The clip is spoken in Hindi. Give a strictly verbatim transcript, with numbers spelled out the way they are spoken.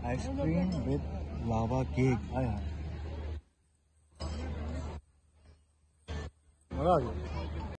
आइसक्रीम विद लावा केक आया मजा आ गया।